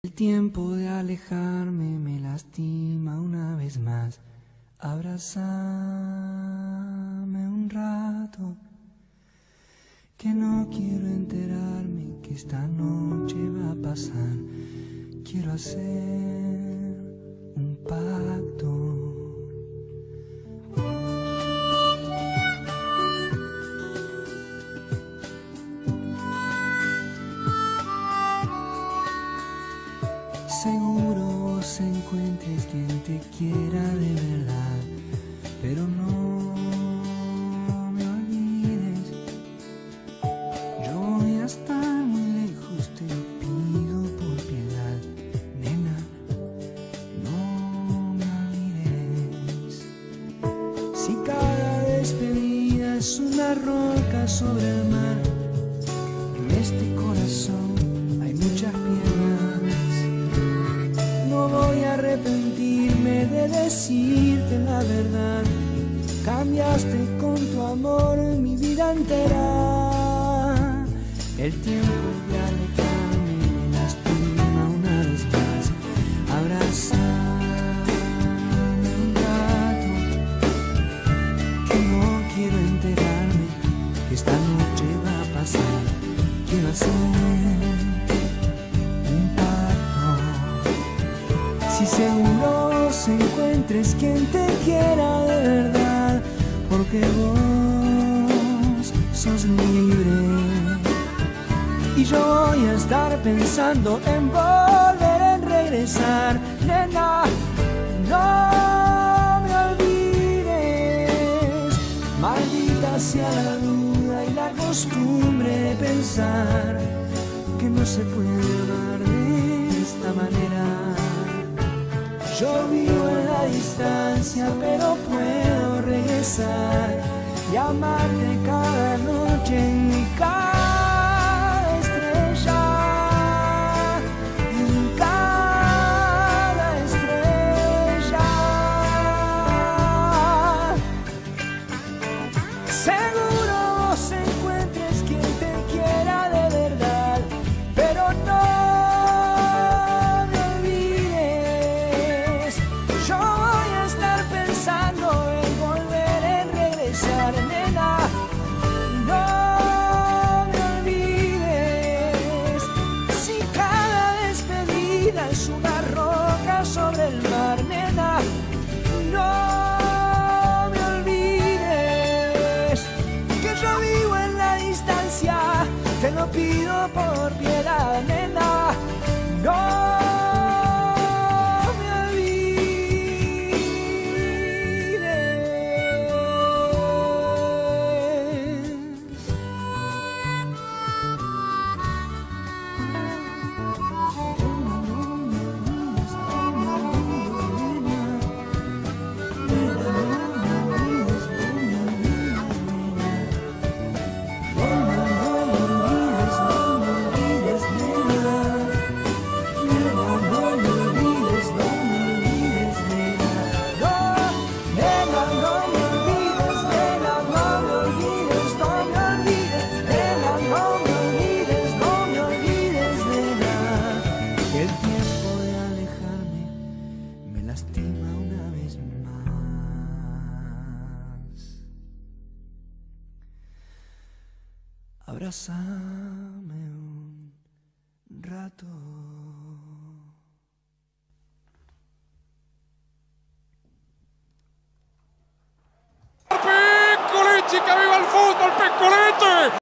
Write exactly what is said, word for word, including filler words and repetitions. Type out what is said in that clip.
El tiempo de alejarme me lastima una vez más. Abrázame un rato, que no quiero enterarme que esta noche va a pasar. Quiero hacer un pacto. Seguro vos encuentres quien te quiera de verdad, pero no me olvides. Yo voy a estar muy lejos, te lo pido por piedad. Nena, no me olvides. Si cada despedida es una roca sobre el mar, en este corazón hay muchas piedras. No voy a arrepentirme de decirte la verdad. Cambiaste con tu amor mi vida entera. El tiempo de alejarme me lastima una vez más. Abrázame un rato, que no quiero enterarme que esta noche va a pasar. Quiero hacer si seguro se encuentres quien te quiera de verdad, porque vos sos libre y yo voy a estar pensando en volver, en regresar. Nena, no me olvides, maldita sea la duda y la costumbre de pensar que no se puede amar de esta manera. Yo vivo en la distancia, pero puedo regresar y amarte cada noche en mi cada estrella, en cada estrella. Seguro vos encuentres quien te quiera de verdad, pero no. Nena, no me olvides. Si cada despedida es una roca sobre el mar, nena, no me olvides que yo vivo en la distancia. Te lo pido por piedad, nena, no. Lastima una vez más. Abrázame un rato. Piccoli, que viva el fútbol, Piccoli!